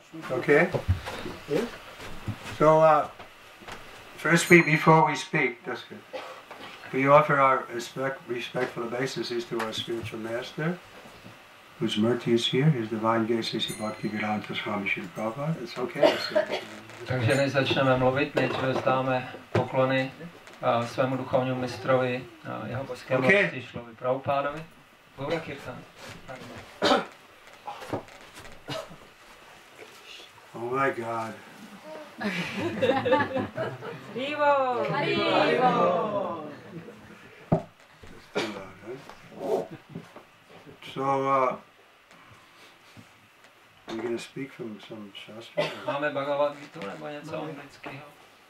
Okay? So, first before we speak, that's good. We offer our respectful obeisances to our spiritual master, whose murti is here, his divine grace, Sri Bhaktivedanta Swami Srila Prabhupada. It's okay. Takže než začneme mluvit, nejdříve vzdáme poklony svému duchovnímu mistrovi, jeho božské moci Šlovi Prabhupádovi. Gaura Kirtan. Oh my God. Vivo! Vivo! So, we're going to speak from some shastra? Máme Bhagavad Gita nebo něco anglického?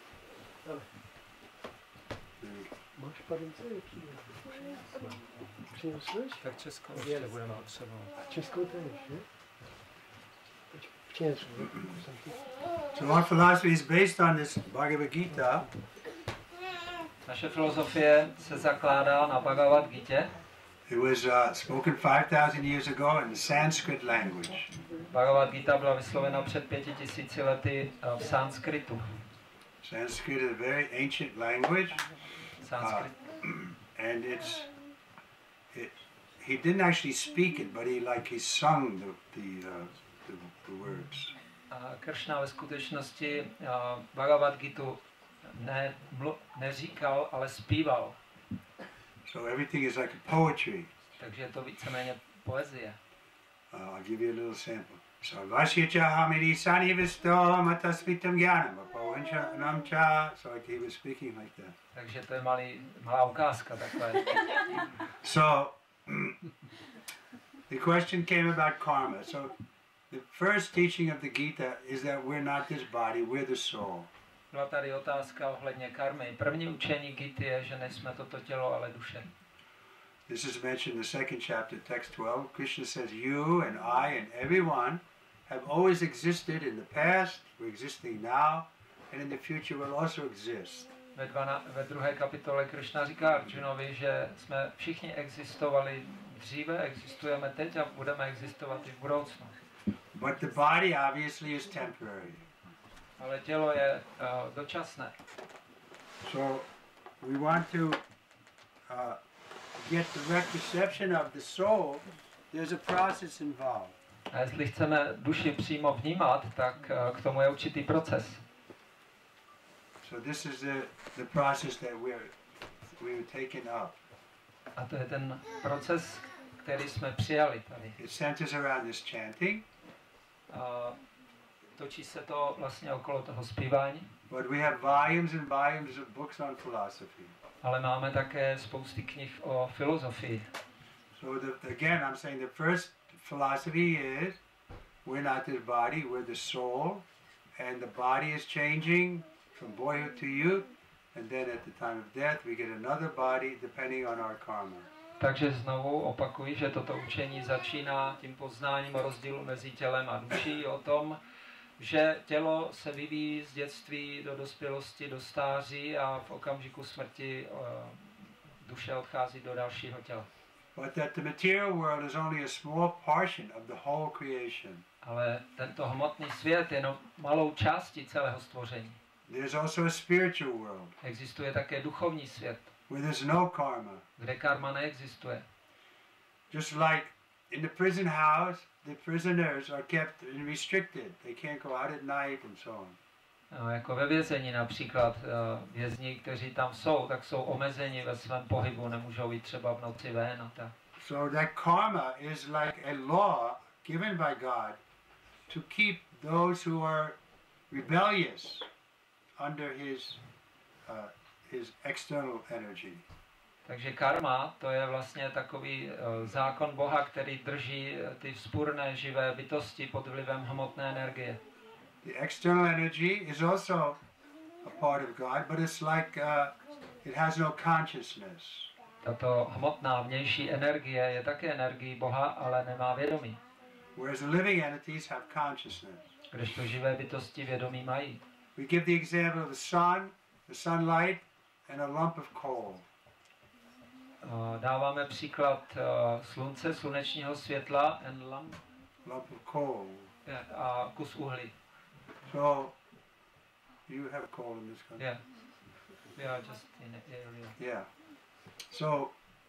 Máš padence, jaký přineseš? Tak českou ještě budeme potřebovat. Českou tež, ne? Přinesu. So our philosophy is based on this Bhagavad Gita. Naše filozofie se zakládá na Bhagavad Gitě. It was spoken 5,000 years ago in the Sanskrit language. Bhagavad Gita byla vyslovena před 5000 lety v sanskritu. Sanskrit is a very ancient language. Sanskrit. And he didn't actually speak it, but he sung the words. Kršna ve skutečnosti Bhagavad Gitu neříkal, ale zpíval. So everything is like a poetry. Takže je to víceméně poezie. I'll give you a little sample. Sarvasya hamiri sani visto matasvitam jnanam apavancha cha. So like he was speaking like that. Takže to je malá ukázka takhle. So the question came about karma. So the first teaching of the Gita is that we're not this body, we're the soul. Byla tady otázka ohledně karmy. První učení Gity je, že nejsme toto tělo, ale duše. This is mentioned in the second chapter, text 12. Krishna says, you and I and everyone have always existed in the past, we're existing now, and in the future will also exist. Ve druhé kapitole Krishna říká Arjunovi, že jsme všichni existovali dříve, existujeme teď a budeme existovat i v budoucnu. But the body obviously is temporary. Ale tělo je dočasné. So we want to get direct perception of the soul. There's a process involved. A jestli chceme duši přímo vnímat, tak k tomu je určitý proces. So this is the process that we were taken up. A to je ten proces, který jsme přijali tady. It centers around this chanting. Točí se to vlastně okolo toho zpívání. But we have volumes and volumes of books on philosophy. Ale máme také spousty knih o filozofii. So again, I'm saying the first philosophy is we're not this body, we're the soul, and the body is changing from boyhood to youth, and then at the time of death we get another body depending on our karma. Takže znovu opakuji, že toto učení začíná tím poznáním o rozdílu mezi tělem a duší, o tom, že tělo se vyvíjí z dětství do dospělosti, do stáří a v okamžiku smrti duše odchází do dalšího těla. But that the material world is only a small portion of the whole creation. Ale tento hmotný svět je jenom malou částí celého stvoření. There's also a spiritual world. Existuje také duchovní svět, where there's no karma. Kde karma neexistuje. Just like in the prison house, the prisoners are kept restricted. They can't go out at night and so on. No, jako ve vězení například vězni, kteří tam jsou, tak jsou omezeni ve svém pohybu, nemůžou jít třeba v noci ven a tak. So that karma is like a law given by God to keep those who are rebellious under his external energy. Takže karma, to je vlastně takový zákon Boha, který drží ty vzpůrné živé bytosti pod vlivem hmotné energie. The external energy is also a part of God, but it's like it has no consciousness. Tato hmotná vnější energie je také energií Boha, ale nemá vědomí. Whereas the living entities have consciousness. Kdežto živé bytosti vědomí mají. We give the example of the sunlight, and a lump of coal. Dáváme příklad slunce, slunečního světla and lump Lump of coal. a kus uhlí. So, you have coal in this country. Yeah. We are just in the area. Yeah. So,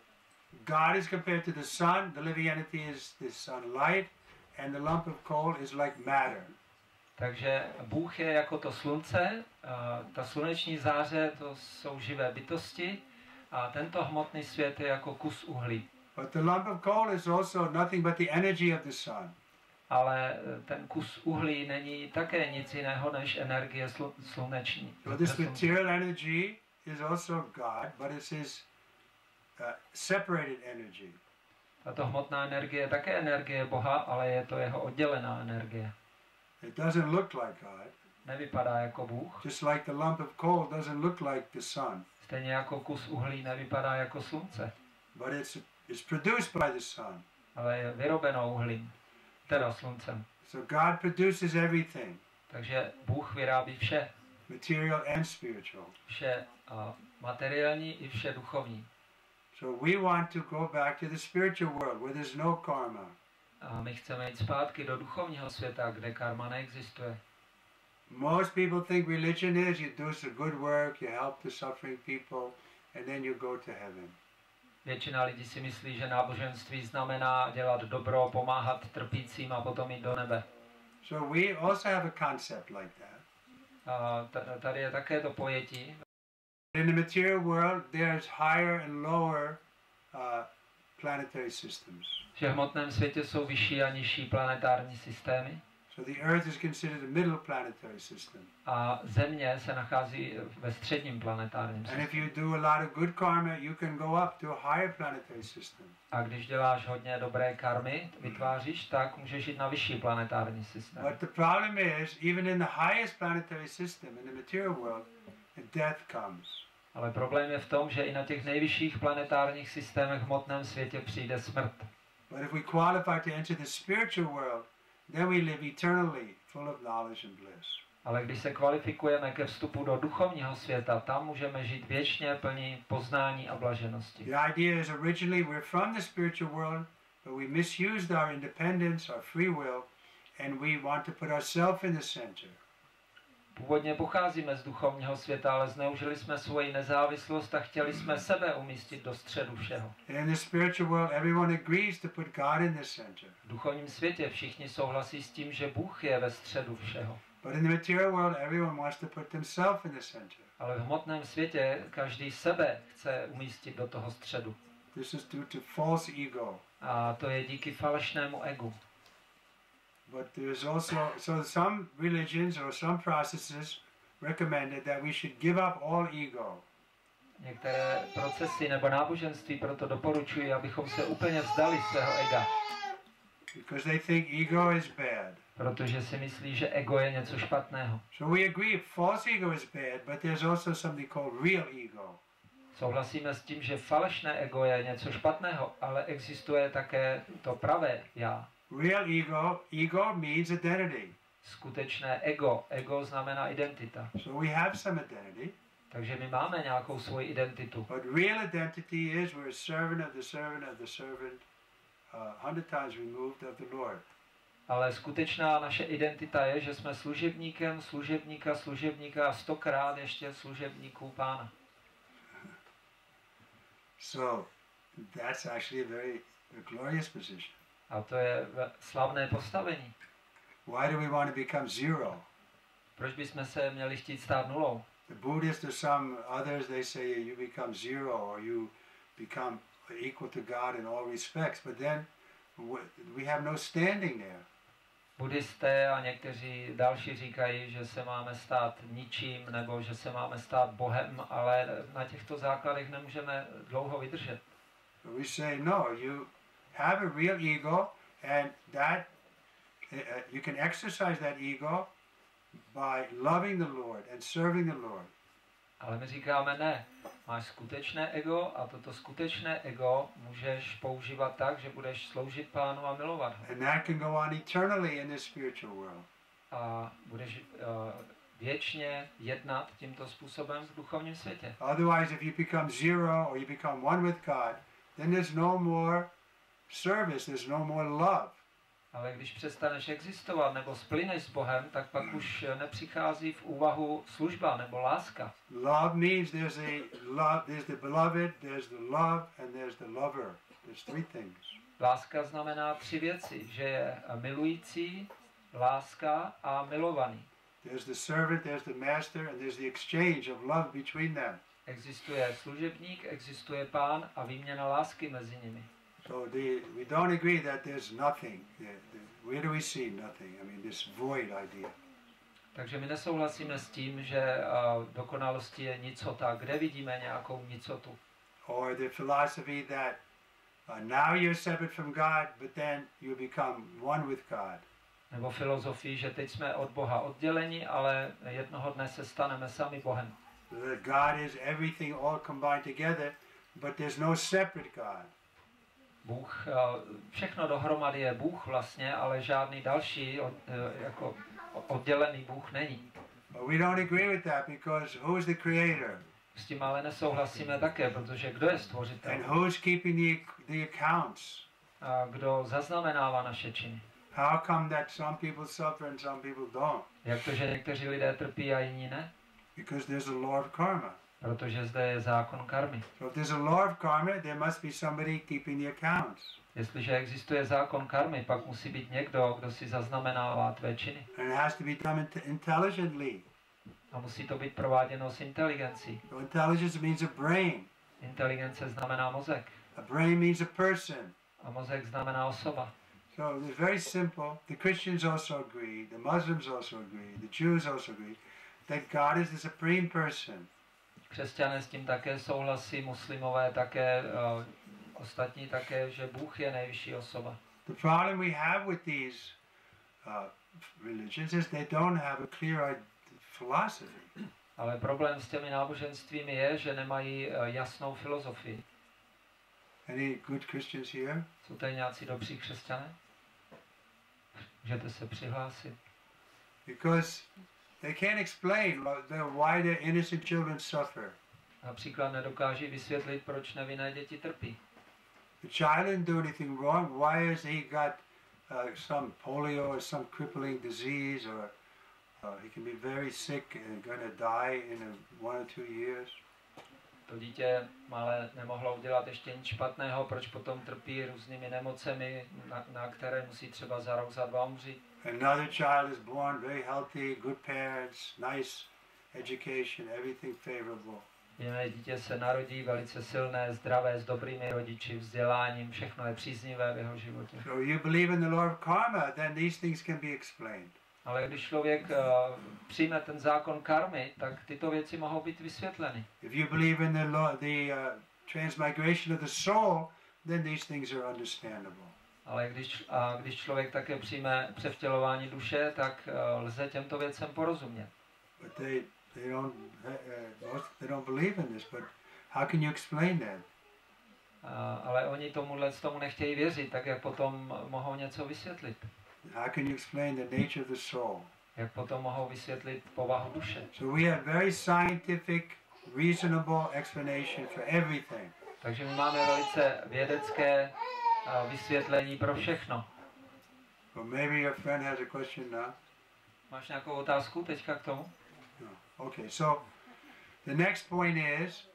God is compared to the sun, the living entity is the sunlight, and the lump of coal is like matter. Takže Bůh je jako to slunce, ta sluneční záře to jsou živé bytosti a tento hmotný svět je jako kus uhlí. But the lump of coal is also nothing but the energy of the sun. Ale ten kus uhlí není také nic jiného než energie sluneční. So this material energy is also God, but it's his separated energy. Tato hmotná energie je také energie Boha, ale je to jeho oddělená energie. It doesn't look like God. Nevypadá jako Bůh. Just like the lump of coal doesn't look like the sun. Stejně jako kus uhlí nevypadá jako slunce. But it's produced by the sun. Ale je vyrobeno uhlím, teda sluncem. So God produces everything. Takže Bůh vyrábí vše. Material and spiritual. Vše materiální i vše duchovní. So we want to go back to the spiritual world where there's no karma. A my chceme jít zpátky do duchovního světa, kde karma neexistuje. Most people think religion is you do some good work, you help the suffering people, and then you go to heaven. Většina lidí si myslí, že náboženství znamená dělat dobro, pomáhat trpícím a potom jít do nebe. So we also have a concept like that. A tady je také to pojetí. In the material world, there's higher and lower planetary systems. Že v hmotném světě jsou vyšší a nižší planetární systémy. So the Earth is considered a middle planetary system. A Země se nachází ve středním planetárním And if systému. you do a lot of good karma, you can go up to a higher planetary system. A když děláš hodně dobré karmy, vytváříš, tak můžeš jít na vyšší planetární systém. But the problem is, even in the highest planetary system, in the material world, death comes. Ale problém je v tom, že i na těch nejvyšších planetárních systémech v hmotném světě přijde smrt. But if we qualify to enter the spiritual world, then we live eternally, full of knowledge and bliss. Ale když se kvalifikujeme ke vstupu do duchovního světa, tam můžeme žít věčně plní poznání a blaženosti. The idea is originally we're from the spiritual world, but we misused our independence, our free will, and we want to put ourselves in the center. Původně pocházíme z duchovního světa, ale zneužili jsme svoji nezávislost a chtěli jsme sebe umístit do středu všeho. In the spiritual world, everyone agrees to put God in the center. V duchovním světě všichni souhlasí s tím, že Bůh je ve středu všeho. But in the material world, everyone wants to put themselves in the center. Ale v hmotném světě každý sebe chce umístit do toho středu. This is due to false ego. A to je díky falešnému egu. But there's also, so some religions or some processes recommended that we should give up all ego. Některé procesy nebo náboženství proto doporučují, abychom se úplně vzdali svého ega. Because they think ego is bad. Protože si myslí, že ego je něco špatného. So we agree false ego is bad, but there's also something called real ego. Souhlasíme s tím, že falešné ego je něco špatného, ale existuje také to pravé já. Real ego means identity. Skutečné ego. Ego znamená identita. So we have some identity. Takže my máme nějakou svoji identitu. But real identity is we're a servant of the servant of the servant, 100 times removed of the Lord. Ale skutečná naše identita je, že jsme služebníkem, služebníka a 100krát ještě služebníků Pána. So that's actually a very glorious position. A to je slavné postavení. Why do we want to become zero? Proč bychom se měli chtít stát nulou? The Buddhists or some others, they say you become zero or you become equal to God in all respects, but then we have no standing there. Buddhisté a někteří další říkají, že se máme stát ničím nebo že se máme stát Bohem, ale na těchto základech nemůžeme dlouho vydržet. So we say no, you have a real ego and that you can exercise that ego by loving the Lord and serving the Lord. Ale my říkáme ne, máš skutečné ego a toto skutečné ego můžeš používat tak, že budeš sloužit Pánu a milovat ho. And that can go on eternally in this spiritual world. A budeš věčně jednat tímto způsobem v duchovním světě. Otherwise, if you become zero or you become one with God, then there's no more service, there's no more love. Ale když přestaneš existovat nebo splyneš s Bohem, tak pak už nepřichází v úvahu služba nebo láska. Love means there's the beloved, there's the love, and there's the lover. There's three things. Láska znamená tři věci, že je milující, láska a milovaný. There's the servant, there's the master, and there's the exchange of love between them. Existuje služebník, existuje pán a výměna lásky mezi nimi. So we don't agree that there's nothing. Where do we see nothing? I mean, this void idea. Takže my nesouhlasíme s tím, že dokonalosti je nicota. Kde vidíme nějakou nicotu? Or the philosophy that now you're separate from God, but then you become one with God. Nebo filozofii, že teď jsme od Boha odděleni, ale jednoho dne se staneme sami Bohem. That God is everything all combined together, but there's no separate God. Bůh, všechno dohromady je Bůh vlastně, ale žádný další jako oddělený Bůh není. But we don't agree with that because who's the creator? S tím ale nesouhlasíme také, protože kdo je stvořitel? And who's keeping the accounts? A kdo zaznamenává naše činy? How come that some people suffer and some people don't? Jak to, že někteří lidé trpí a jiní ne? Because there's a law of karma. Protože zde je zákon karmy. So if there's a law of karma, there must be somebody keeping the accounts. Jestliže existuje zákon karmy, pak musí být někdo, kdo si zaznamenává tvé činy. And it has to be done intelligently. A musí to být prováděno s inteligencí. So intelligence means a brain. Inteligence znamená mozek. A brain means a person. A mozek znamená osoba. So it's very simple. The Christians also agree, the Muslims also agree, the Jews also agree that God is the supreme person. Křesťané s tím také souhlasí, muslimové také, ostatní také, že Bůh je nejvyšší osoba. The problem we have with these religions is they don't have a clear philosophy. Ale problém s těmi náboženstvími je, že nemají jasnou filozofii. Any good Christians here? Jsou tady nějací dobří křesťané? Můžete se přihlásit. Because they can't explain why their innocent children suffer. Například nedokáží vysvětlit, proč nevinné děti trpí. The child didn't do anything wrong. Why has he got some polio or some crippling disease, or he can be very sick and going to die in 1 or 2 years? To dítě malé nemohlo udělat ještě nic špatného, proč potom trpí různými nemocemi, na které musí třeba za rok, za 2 umřít. Another child is born very healthy, good parents, nice education, everything favorable. Jiné dítě se narodí velice silné, zdravé, s dobrými rodiči, vzděláním, všechno je příznivé v jeho životě. So you believe in the law of karma, then these things can be explained. Ale když člověk přijme ten zákon karmy, tak tyto věci mohou být vysvětleny. If you believe in the transmigration of the soul, then these things are understandable. Ale když člověk také přijme převtělování duše, tak lze těmto věcem porozumět. But they don't believe in this, but how can you explain that? Ale oni tomu nechtějí věřit, tak jak potom mohou něco vysvětlit? How can you explain the nature of the soul? Jak potom mohou vysvětlit povahu duše? So we have very scientific, reasonable explanation for everything. Takže my máme velice vědecké vysvětlení pro všechno. Well, maybe your friend has a question now. Máš nějakou otázku teďka k tomu? No. Okay, so the next point is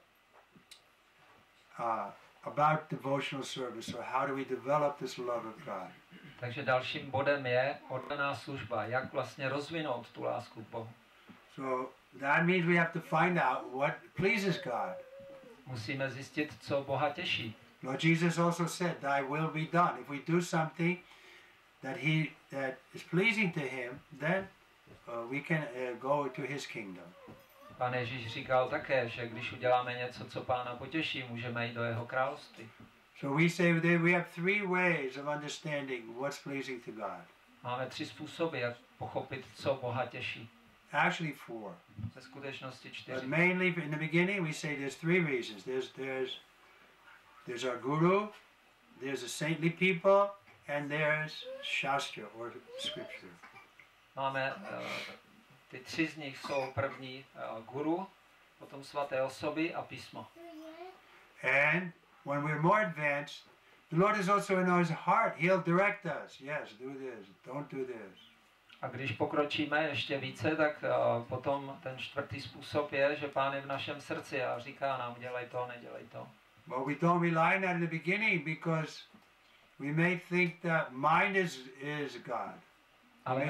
about devotional service. So how do we develop this love of God? Takže dalším bodem je oddaná služba. Jak vlastně rozvinout tu lásku k Bohu? So that means we have to find out what pleases God. Musíme zjistit, co Boha těší. Lord Jesus also said, "Thy will be done." If we do something that is pleasing to Him, then we can go to His kingdom. Pán Ježíš říkal také, že když uděláme něco, co Pána potěší, můžeme jít do jeho království. So we say that we have 3 ways of understanding what's pleasing to God. Máme 3 způsoby, jak pochopit, co Boha těší. Actually 4. Ve skutečnosti 4. But mainly in the beginning we say there's 3 reasons. There's our guru, there's the saintly people, and there's Shastra or scripture. Máme ty 3 z nich jsou první guru, potom svaté osoby a písmo. And when we're more advanced, The Lord is also in his heart. He'll direct us. Yes, do this. Don't do this. A když pokročíme ještě více, tak potom ten čtvrtý způsob je, že Pán je v našem srdci a říká nám, dělej to, nedělej to. But we don't rely on that in the beginning because we may think that mind is God. Ale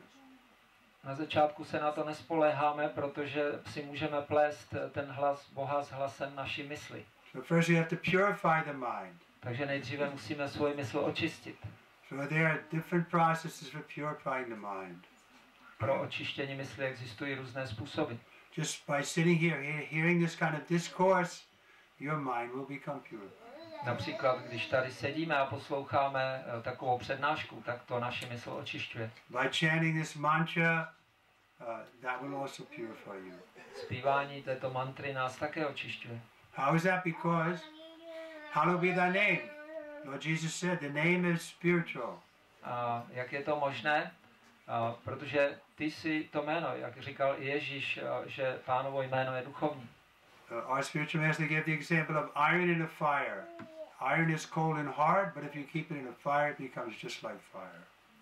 na začátku se na to nespoléháme, protože si můžeme plést ten hlas Boha s hlasem naší mysli. So first you have to purify the mind. Takže nejdříve musíme svoji mysl očistit. So there are different processes for purifying the mind. Pro očištění mysli existují různé způsoby. Just by sitting here, hearing this kind of discourse, your mind will become pure. Například, když tady sedíme a posloucháme takovou přednášku, tak to naši mysl očišťuje. By chanting this mantra, that will also purify you. Zpívání této mantry nás také očišťuje. How is that? Because hallowed be thy name. Lord Jesus said the name is spiritual. A jak je to možné? Protože ty jsi to jméno, jak říkal Ježíš, že Pánovo jméno je duchovní. Our spiritual master gave the example of iron in a fire. Iron is cold and hard, but if you keep it in a fire, it becomes just like fire.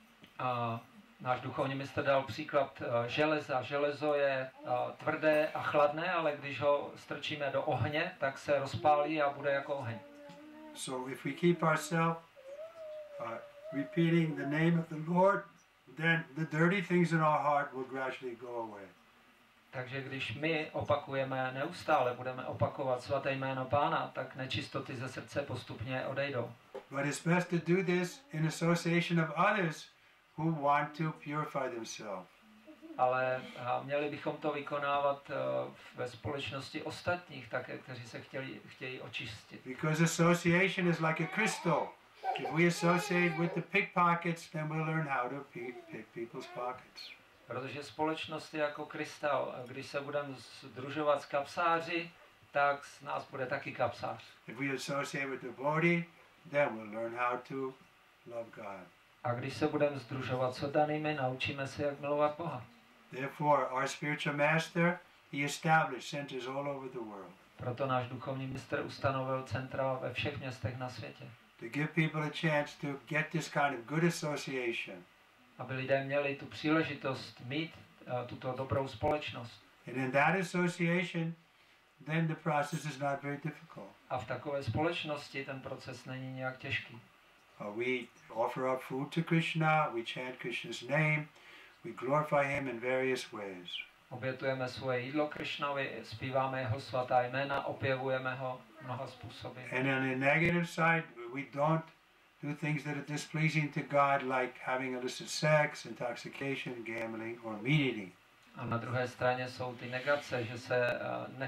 Náš duchovní mistr dal příklad železa. Železo je tvrdé a chladné, ale když ho strčíme do ohně, tak se rozpálí a bude jako oheň. So if we keep ourselves repeating the name of the Lord, then the dirty things in our heart will gradually go away. Takže když my opakujeme neustále, budeme opakovat svaté jméno Pána, tak nečistoty ze srdce postupně odejdou. But it's best to do this in association of others who want to purify themselves. Ale měli bychom to vykonávat ve společnosti ostatních také, kteří se chtějí očistit. Because association is like a crystal. If we associate with the pickpockets, then we'll learn how to pick people's pockets. Protože společnost je jako krystal. Když se budeme sdružovat s kapsáři, tak z nás bude taky kapsář. If we associate with devotee, then we'll learn how to love God. A když se budeme sdružovat s oddanými, naučíme se, jak milovat Boha. Therefore, our spiritual master, he established centers all over the world. Proto náš duchovní mistr ustanovil centra ve všech městech na světě. To give people a chance to get this kind of good association. Aby lidé měli tu příležitost mít tuto dobrou společnost. And in that association, then the process is not very difficult. A v takové společnosti ten proces není nějak těžký. We offer up food to Krishna, we chant Krishna's name, we glorify him in various ways. Obětujeme svoje jídlo Krishnovi, zpíváme jeho svatá jména, opěvujeme ho mnoha způsoby. And on the negative side, we don't do things that are displeasing to God, like having illicit sex, intoxication, gambling, or meat eating. A na druhé straně jsou ty negace, že se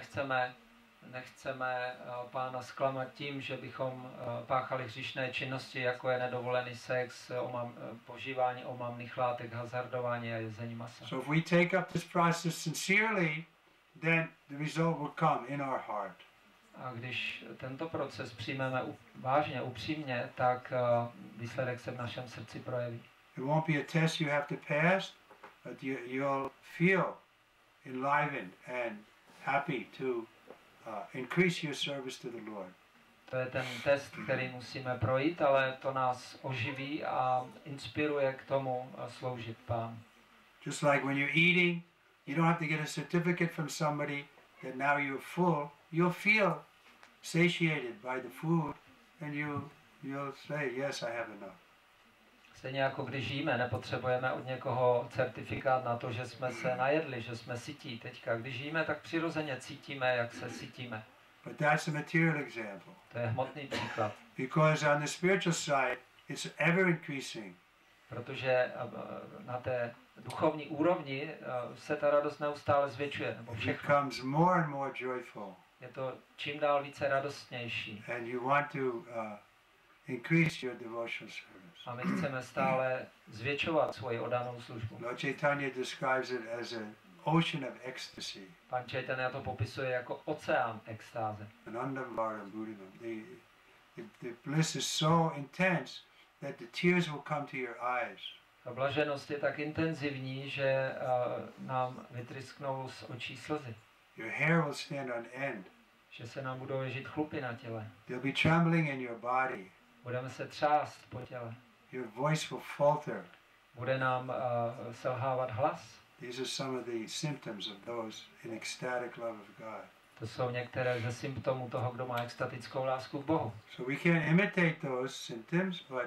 nechceme Pána zklamat tím, že bychom páchali hříšné činnosti, jako je nedovolený sex, požívání omamných látek, hazardování a jezení masa. So if we take up this process sincerely, then the result will come in our heart. A když tento proces přijmeme vážně, upřímně, tak výsledek se v našem srdci projeví. It won't be a test you have to pass, but you'll feel enlivened and happy to increase your service to the Lord. To je ten test, který musíme projít, ale to nás oživí a inspiruje k tomu sloužit Pánu. Just like when you're eating, you don't have to get a certificate from somebody that now you're full. You'll feel satiated by the food and you'll say, yes, I have enough. Stejně jako když žijeme, nepotřebujeme od někoho certifikát na to, že jsme se najedli, že jsme sytí. Teďka, když žijeme, tak přirozeně cítíme, jak se sytíme. But that's a material example. To je hmotný příklad. Because on the spiritual side, it's ever increasing. Protože na té duchovní úrovni se ta radost neustále zvětšuje. Nebo It všechno. becomes more and more joyful. Je to čím dál více radostnější. And you want to increase your devotional service. A my chceme stále zvětšovat svoji oddanou službu. Lord Chaitanya describes it as an ocean of ecstasy. Pan Chaitanya to popisuje jako oceán extáze. Anandam Varam Buddhimam. The bliss is so intense that the tears will come to your eyes. Ta blaženost je tak intenzivní, že nám vytrysknou z očí slzy. Your hair will stand on end. Že se nám budou ježit chlupy na těle. There'll be trembling in your body. Budeme se třást po těle. Your voice will falter. Bude nám selhávat hlas. These are some of the symptoms of those in ecstatic love of God. To jsou některé ze symptomů toho, kdo má extatickou lásku k Bohu. So we can't imitate those symptoms, but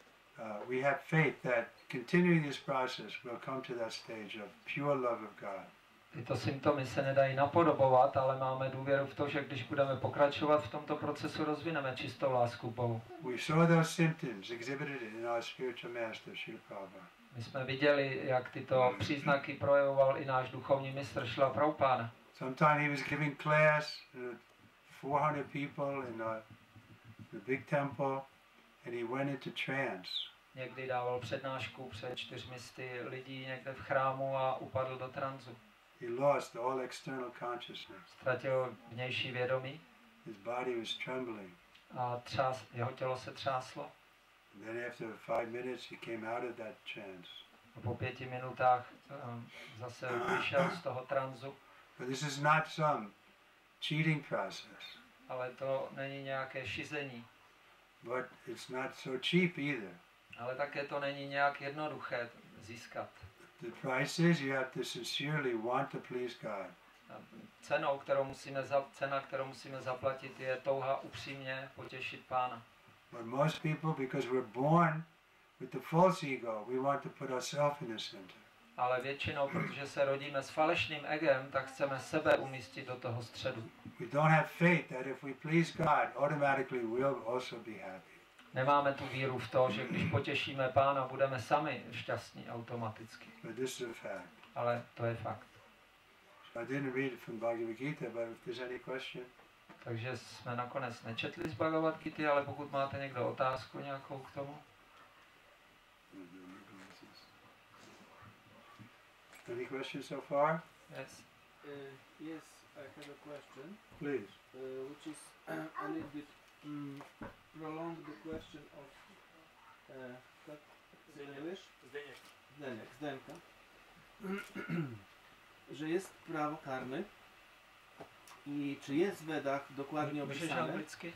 we have faith that continuing this process will come to that stage of pure love of God. Tyto symptomy se nedají napodobovat, ale máme důvěru v to, že když budeme pokračovat v tomto procesu, rozvineme čistou lásku k Bohu. We saw those symptoms exhibited in our spiritual master, Srila Prabhupada. My jsme viděli, jak tyto příznaky projevoval i náš duchovní mistr Šrila Prabhupáda. Sometime he was giving class, 400 people in the big temple, and he went into trance. Někdy dával přednášku před 400 lidí někde v chrámu a upadl do tranzu. He lost all external consciousness. Ztratil vnější vědomí His body was trembling. a jeho tělo se třáslo. And then after 5 minutes he came out of that trance. A po 5 minutách zase vyšel z toho tranzu. But this is not some cheating process. Ale to není nějaké šizení. But it's not so cheap either. Ale také to není nějak jednoduché získat. The price is you have to sincerely want to please God. Cena, kterou musíme zaplatit, je touha upřímně potěšit Pána. But most people, because we're born with the false ego, we want to put ourselves in the center. Ale většinou, protože se rodíme s falešným egem, tak chceme sebe umístit do toho středu. We don't have faith that if we please God, automatically we'll also be happy. Nemáme tu víru v to, že když potěšíme Pána, budeme sami šťastní automaticky. But this is a fact. Ale to je fakt. I didn't read it from Bhagavad Gita, but if there's any question. Takže jsme nakonec nečetli z Bhagavad Gity, ale pokud máte někdo otázku nějakou k tomu. Any questions so far? Yes. Yes, I have a question, Please. which is a little bit prolong the question of English. Zdenka. Że jest prawo karmy i czy jest w Vedach dokładnie opisane?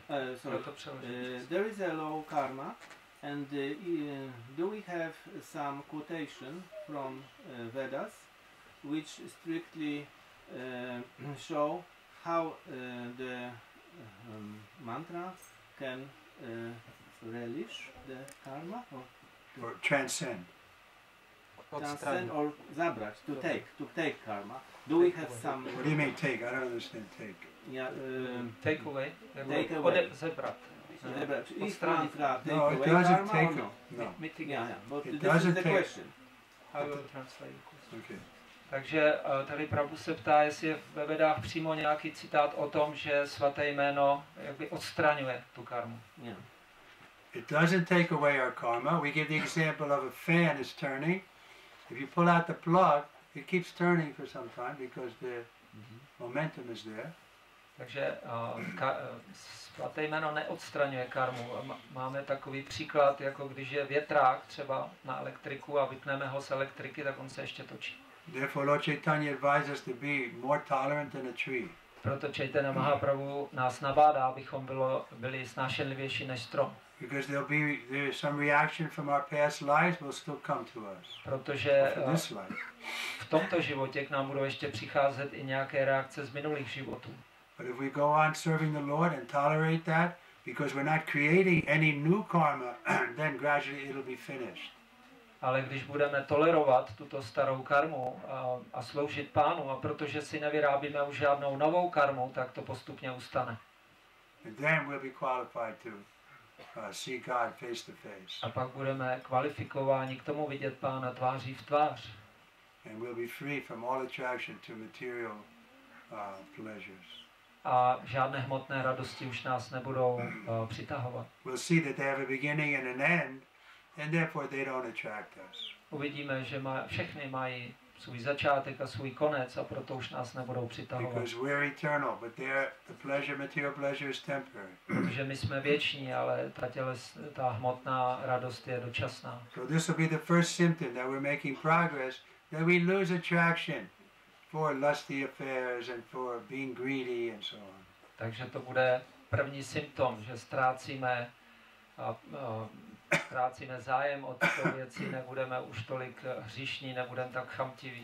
There is a law karma, and do we have some quotation from Vedas which strictly show how the mantra can relish the karma Or transcend. transcend or zabrać, to take karma? Do we have some? What do you mean take? I don't understand take. Yeah, Take away. Take away. Zebrat. zabrać. If Odstranit. mantra take No, it away doesn't karma take. or no? No. Yeah, but It this is doesn't the take- question. How will translate? Okay. Takže tady Prabhu se ptá, jestli je ve Vedách přímo nějaký citát o tom, že svaté jméno jakoby odstraňuje tu karmu. Yeah. It doesn't take away our karma. We give the example of a fan is turning. If you pull out the plug, it keeps turning for some time because the momentum is there. Takže svaté jméno neodstraňuje karmu. Máme takový příklad, jako když je větrák třeba na elektriku a vypneme ho z elektriky, tak on se ještě točí. Therefore, Lord Chaitanya advised us to be more tolerant than a tree. Proto Chaitanya Mahaprabhu nás nabádá, abychom byli snášenlivější než strom. Because there's some reaction from our past lives will still come to us. Protože For this life. v tomto životě k nám budou ještě přicházet i nějaké reakce z minulých životů. But if we go on serving the Lord and tolerate that, because we're not creating any new karma, then gradually it'll be finished. Ale když budeme tolerovat tuto starou karmu a sloužit Pánu, a protože si nevyrábíme už žádnou novou karmu, tak to postupně ustane. And then we'll be qualified to see God face to face. A pak budeme kvalifikováni k tomu vidět Pána tváří v tvář. And we'll be free from all attraction to material pleasures. A žádné hmotné radosti už nás nebudou přitahovat. We'll see that they have a beginning and an end, and therefore they don't attract us. Uvidíme, že všechny mají svůj začátek a svůj konec a proto už nás nebudou přitahovat. Because we're eternal, but the material pleasure is temporary. Protože my jsme věční, ale ta hmotná radost je dočasná. So this will be the first symptom that we're making progress, that we lose attraction for lusty affairs and for being greedy and so on. Takže to bude první symptom, že ztrácíme a ztrácíme zájem o tyto věci, nebudeme už tolik hříšní, nebudeme tak chamtiví.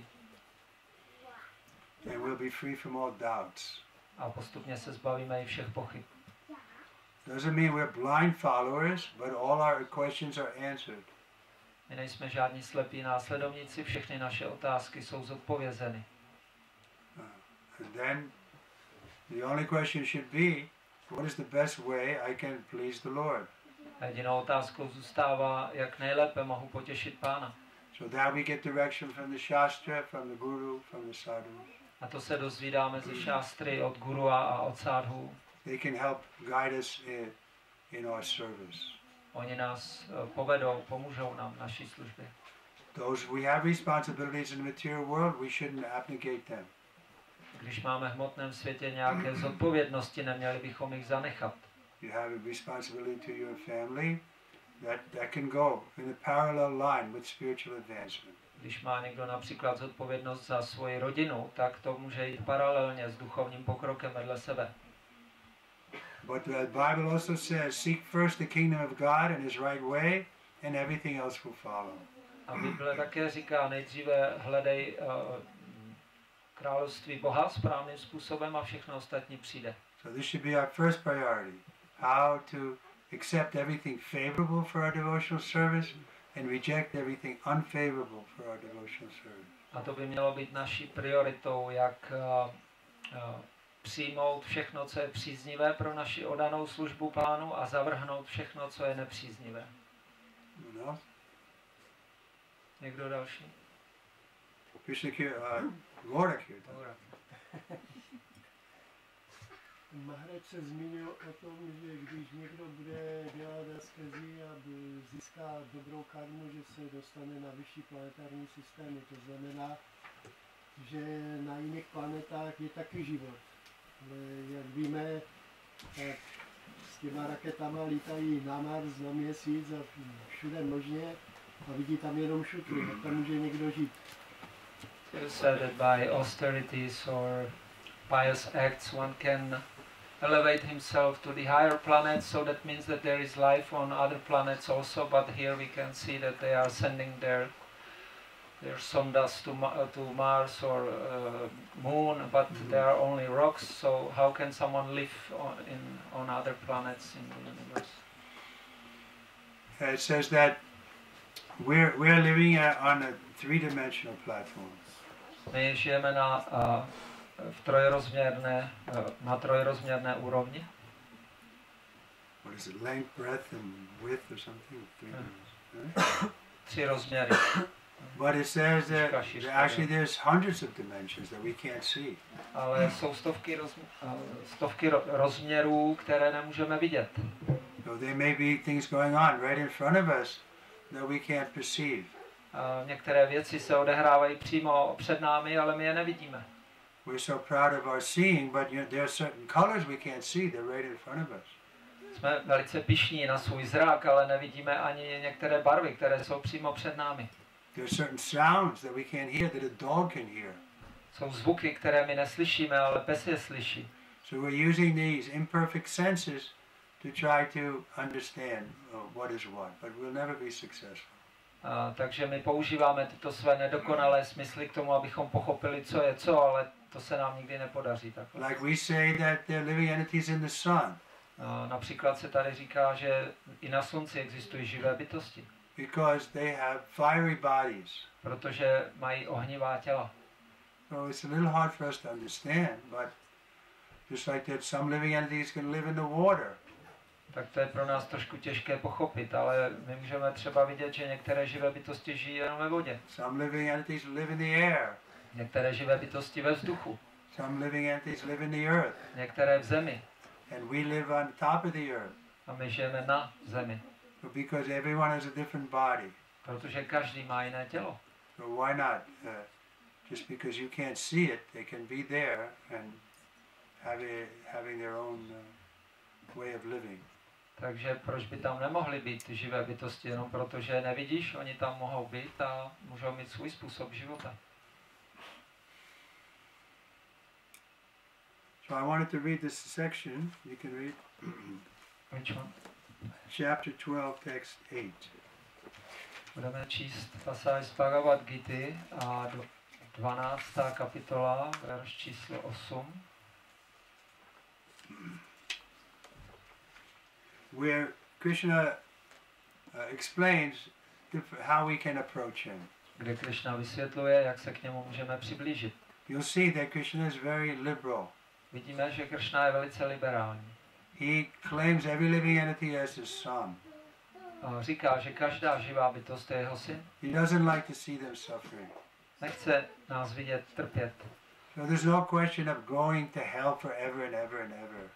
And we'll be free from all doubts. A postupně se zbavíme i všech pochyb. Doesn't mean we're blind followers, but all our questions are answered. My nejsme žádní slepí následovníci, všechny naše otázky jsou zodpovězeny. And then the only question should be, what is the best way I can please the Lord? A jedinou otázkou zůstává, jak nejlépe mohu potěšit Pána. So that we get direction from the Shastra, from the Guru, from the Sadhu. A to se dozvídáme ze šástry od guru a od sádhů. They can help guide us in our service. Oni nás povedou, pomůžou nám v naší službě. Those we have responsibilities in the material world, we shouldn't abnegate them. Když máme v hmotném světě nějaké zodpovědnosti, neměli bychom jich zanechat. You have a responsibility to your family, that can go in a parallel line with spiritual advancement. Když má někdo například zodpovědnost za svoji rodinu, tak to může jít paralelně s duchovním pokrokem vedle sebe. But the Bible also says, seek first the kingdom of God and his right way, and everything else will follow. A Bible také říká, nejdříve hledej království Boha správným způsobem a všechno ostatní přijde. So this should be our first priority. How to accept everything favorable for our devotional service and reject everything unfavorable for our devotional service. A to by mělo být naší prioritou, jak přijmout všechno, co je příznivé pro naši oddanou službu Pánu a zavrhnout všechno, co je nepříznivé. No? Někdo další? Krishna Gaura Kirtan. Maharaj se zmínil o tom, že když někdo bude dělat askezi a získá dobrou karmu, že se dostane na vyšší planetární systémy. To znamená, že na jiných planetách je taky život. Ale jak víme, tak s těma raketama lítají na Mars, na Měsíc a všude možně a vidí tam jenom šutry, tak tam může někdo žít. You said that by austerities or pious acts one can elevate himself to the higher planets, so that means that there is life on other planets also, but here we can see that they are sending their sondas to Mars or Moon, but they are only rocks, so how can someone live on other planets in the universe? It says that we're living on a three-dimensional platform. My žijeme na trojrozměrné úrovni. What is it? Length, breadth, and width, or something? Tři rozměry. But it says that actually there's hundreds of dimensions that we can't see. Ale jsou stovky rozměrů, které nemůžeme vidět. So there may be things going on right in front of us that we can't perceive. Některé věci se odehrávají přímo před námi, ale my je nevidíme. We're so proud of our seeing, but there are certain colors we can't see. They're right in front of us. Jsme velice pyšní na svůj zrak, ale nevidíme ani některé barvy, které jsou přímo před námi. There are certain sounds that we can't hear that a dog can hear. Jsou zvuky, které my neslyšíme, ale pes je slyší. So we're using these imperfect senses to try to understand what is what, but we'll never be successful. Takže my používáme tyto své nedokonalé smysly k tomu, abychom pochopili, co je co, ale to se nám nikdy nepodaří. Takhle. Like we say that there are living entities in the sun. Například se tady říká, že i na slunci existují živé bytosti. Because they have fiery bodies. Protože mají ohnivá těla. So it's a little hard for us to understand, but just like that some living entities can live in the water. Tak to je pro nás trošku těžké pochopit, ale my můžeme třeba vidět, že některé živé bytosti žijí jenom ve vodě. Some living entities live in the air. Některé živé bytosti ve vzduchu. Some living entities live in the earth. Některé v zemi. And we live on top of the earth. A my žijeme na zemi. But because everyone has a different body. Protože každý má jiné tělo. So why not? Just because you can't see it, they can be there and having their own way of living. Takže proč by tam nemohly být živé bytosti, jenom protože je nevidíš, oni tam mohou být a můžou mít svůj způsob života. So I wanted to read this section. You can read. Which one? chapter 12, text 8. Budeme číst pasáž z Bhagavad Gity a 12. kapitola, verš číslo 8. Where Krishna explains how we can approach him. Kde Krishna vysvětluje, jak se k němu můžeme přiblížit. You'll see that Krishna is very liberal. Vidíme, že Krishna je velice liberální. He claims every living entity as his son. A říká, že každá živá bytost je jeho syn. He doesn't like to see them suffering. Nechce nás vidět trpět. So there's no question of going to hell forever and ever and ever.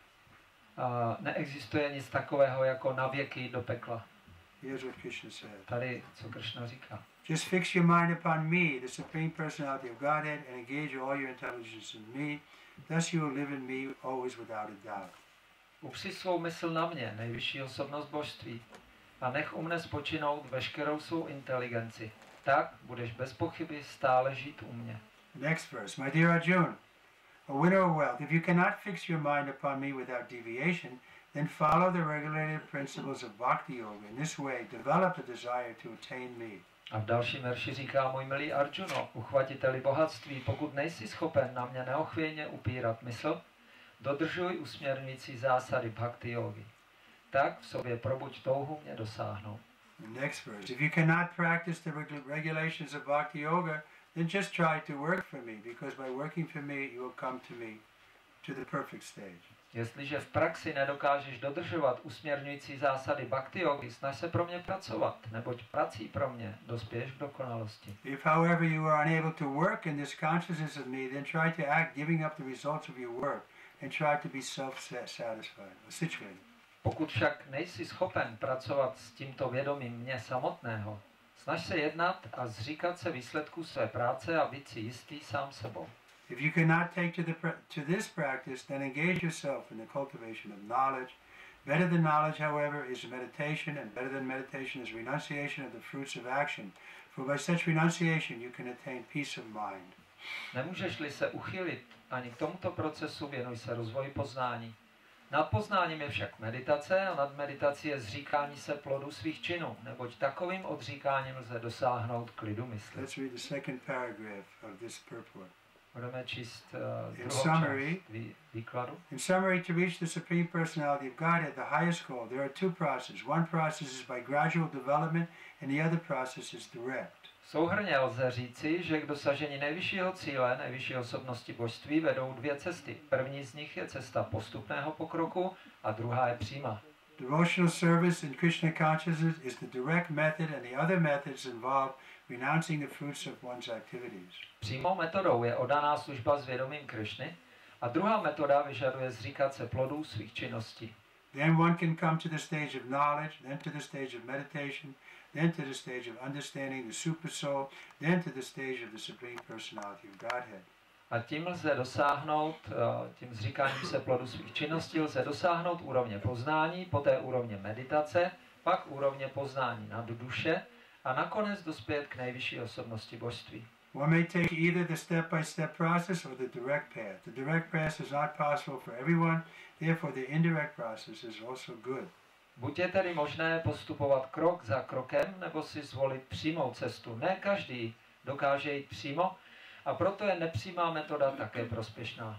A neexistuje nic takového jako na věky do pekla. Here's what Krishna said. Tady, co Krishna říká. Just fix your mind upon me, the Supreme Personality of Godhead, and engage all your intelligence in me. Thus you will live in me always without a doubt. Upři svou mysl na mě, nejvyšší osobnost božství, a nech u mne spočinout veškerou svou inteligenci. Tak budeš bez pochyby stále žít u mě. Next verse. My dear Arjuna, a winner of wealth, if you cannot fix your mind upon me without deviation, then follow the regulated principles of Bhakti Yoga. In this way, develop a desire to attain me. A v dalším verši říká, můj milý Arjuno, uchvatiteli bohatství, pokud nejsi schopen na mě neochvějně upírat mysl, dodržuj usměrňující zásady bhakti yogy. Tak v sobě probuď touhu mě dosáhnout. Next verse. If you cannot practice the regulations of Bhakti Yoga, then just try to work for me, because by working for me, you will come to me, to the perfect stage. Jestliže v praxi nedokážeš dodržovat usměrňující zásady bhakti yogy, snaž se pro mě pracovat, neboť prací pro mě dospěješ k dokonalosti. If, however, you are unable to work in this consciousness of me, then try to act, giving up the results of your work, and try to be self-satisfied, situated. Pokud však nejsi schopen pracovat s tímto vědomím mě samotného, snaž se jednat a zříkat se výsledků své práce a být si jistý sám sebou. If you cannot take to this practice, then engage yourself in the cultivation of knowledge. Better than knowledge, however, is meditation, and better than meditation is renunciation of the fruits of action. For by such renunciation you can attain peace of mind. Nemůžeš-li se uchylit ani k tomuto procesu, věnuj se rozvoji poznání. Nad poznáním je však meditace a nad meditací je zříkání se plodů svých činů, neboť takovým odříkáním lze dosáhnout klidu mysli. Let's read the second paragraph of this purport. Budeme číst In summary, výkladu. In summary, to reach the Supreme Personality of Godhead, the highest goal, there are two processes. One process is by gradual development, and the other process is direct. Souhrnně lze říci, že k dosažení nejvyššího cíle, nejvyšší osobnosti božství vedou dvě cesty. První z nich je cesta postupného pokroku a druhá je přímá. Devotional service in Krishna consciousness is the direct method, and the other methods involve renouncing the fruits of one's activities. Přímou metodou je oddaná služba s vědomím Krishny a druhá metoda vyžaduje zříkat se plodů svých činností. Then one can come to the stage of knowledge, then to the stage of meditation, then to the stage of understanding the super soul, then to the stage of the Supreme Personality of Godhead. A tím lze dosáhnout, tím zříkáním se plodu svých činností lze dosáhnout úrovně poznání, poté úrovně meditace, pak úrovně poznání nad duše a nakonec dospět k nejvyšší osobnosti božství. One may take either the step-by-step process or the direct path. The direct path is not possible for everyone, therefore the indirect process is also good. Buď je tedy možné postupovat krok za krokem, nebo si zvolit přímou cestu. Ne každý dokáže jít přímo, a proto je nepřímá metoda také prospěšná.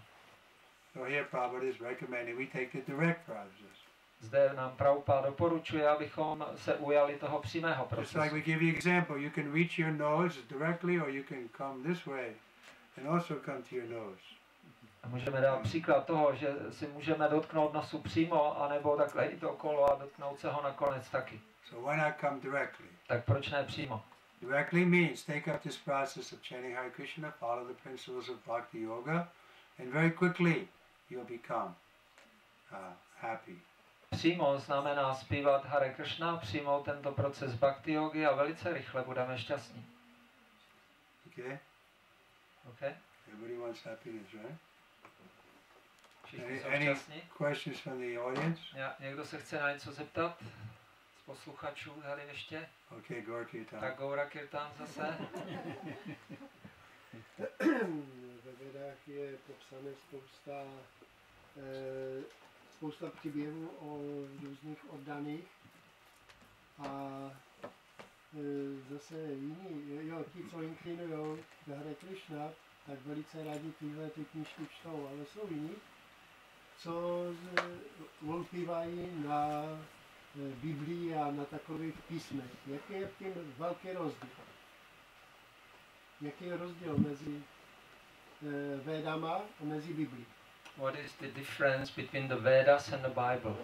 So here Prabhupada is recommending we take the direct process. Zde nám Prabhupada doporučuje, abychom se ujali toho přímého Just procesu. like we give you example, you can reach your nose directly or you can come this way and also come to your nose. A můžeme dát příklad toho, že si můžeme dotknout nosu přímo, anebo takhle jít okolo a dotknout se ho nakonec taky. So why not come directly? Tak proč ne přímo? Directly means take up this process of chanting Hare Krishna, follow the principles of Bhakti Yoga, and very quickly you'll become happy. Přímo znamená zpívat Hare Krishna, přijmout tento proces bhakti yogy a velice rychle budeme šťastní. Okay? Okay? Everybody wants happiness, right? Všichni jsou Any šťastní? questions from the audience? Někdo se chce na něco zeptat? Z posluchačů tady ještě? Okay, Gaur Kirtan. Tak Gaura Kirtan zase. Ve Vedách je popsané spousta spousta příběhů o různých oddaných a zase jiní, jo, ti, co inklinujou do Hare Krishna, tak velice rádi tyhle ty knížky čtou, ale jsou jiní, co ulpívají na Biblii a na takových písmech. Jaký je tím velký rozdíl? Jaký je rozdíl mezi Védama a mezi Biblií? What is the difference between the Vedas and the Bible?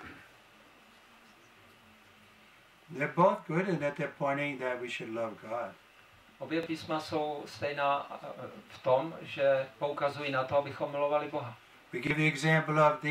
They're both good in that they're pointing that we should love God. Obě písma jsou stejná v tom, že poukazují na to, abychom milovali Boha. We give the example of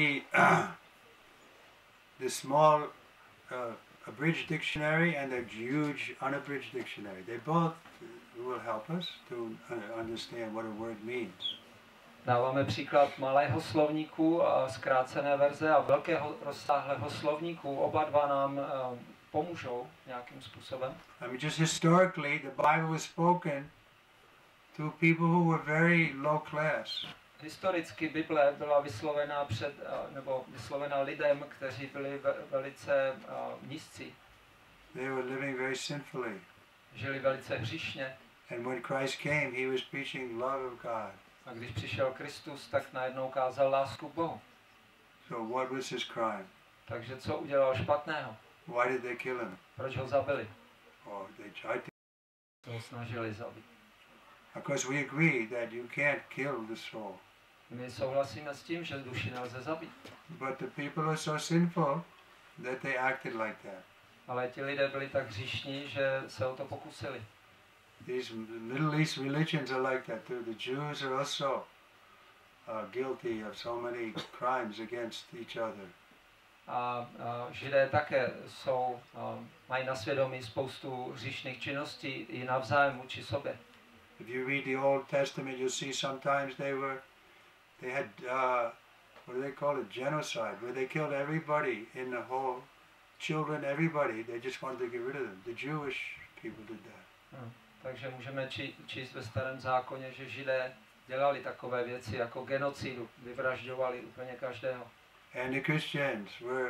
the small abridged dictionary and the huge unabridged dictionary. They both will help us to understand what a word means. Dáváme příklad malého slovníku a zkrácené verze a velkého rozsáhlého slovníku. Oba dva nám pomůžou nějakým způsobem. I mean, just historically, the Bible was spoken to people who were very low class. Historicky Bible byla vyslovena vyslovena lidem, kteří byli velice nízcí. They were living very sinfully. Žili velice hříšně. And when Christ came, he was preaching love of God. A když přišel Kristus, tak najednou kázal lásku k Bohu. So what was his crime? Takže co udělal špatného? Why did they kill him? Proč ho zabili? Or they tried to. Co ho snažili zabít? Of course, we agree that you can't kill the soul. My souhlasíme s tím, že duši nelze zabít. But the people are so sinful that they acted like that. Ale ti lidé byli tak hříšní, že se o to pokusili. These Middle East religions are like that too. The Jews are also guilty of so many crimes against each other. A Židé také mají na svědomí spoustu hříšných činností i navzájem vůči sobě. If you read the Old Testament, you'll see sometimes they had what do they call it? Genocide, where they killed everybody in the whole, children, everybody. They just wanted to get rid of them. The Jewish people did that. Takže můžeme číst ve Starém zákoně, že Židé dělali takové věci jako genocidu, vyvražďovali úplně každého. And the Christians were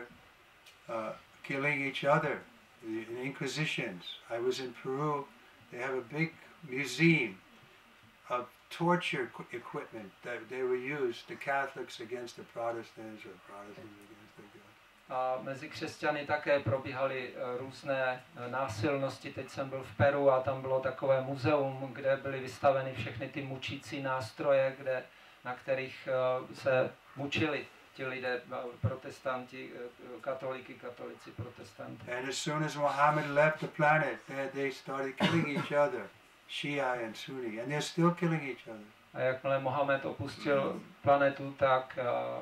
killing each other. The Inquisitions. I was in Peru. They have a big museum of torture equipment that they were used, the Catholics against the Protestants or Protestants against the God. A mezi křesťany také probíhaly různé násilnosti. Teď jsem byl v Peru a tam bylo takové muzeum, kde byly vystaveny všechny ty mučící nástroje, na kterých se mučili ti lidé, protestanti, katolici, protestanti. And as soon as Muhammad left the planet, they started killing each other, Shia and Sunni, and they're still killing each other. A jakmile Mohamed opustil planetu, tak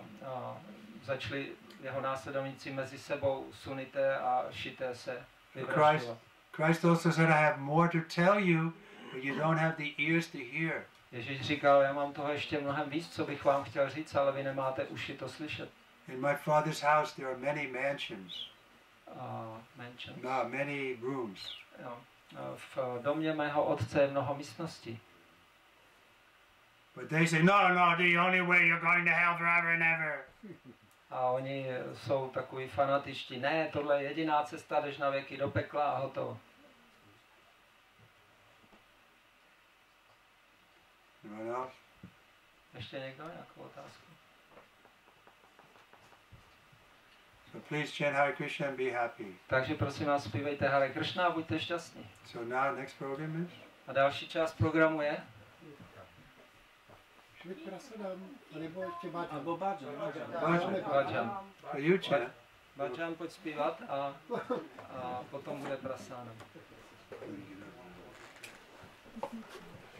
začali jeho následovníci mezi sebou sunité a šité se vyvražďovat. Christ also said, I have more to tell you, but you don't have the ears to hear. Ježíš říkal, já mám toho ještě mnohem víc, co bych vám chtěl říct, ale vy nemáte uši to slyšet. In my Father's house there are many mansions. Mansions. No, many rooms. Jo. V domě mého otce je mnoho místností. But they say, no, the only way you're going to hell forever and ever. A oni jsou takový fanatičtí. Ne, tohle je jediná cesta, jdeš na věky do pekla a hotovo. Ještě někdo nějakou otázku? So please chant Hare Krishna and be happy. Takže prosím vás, zpívejte Hare Krishna a buďte šťastní. So now next program is? A další část programu je? Švit prasadám, nebo ještě bhajan. Albo bhajan. Bhajan. So you chant. Bhajan pojď zpívat a potom bude prasána.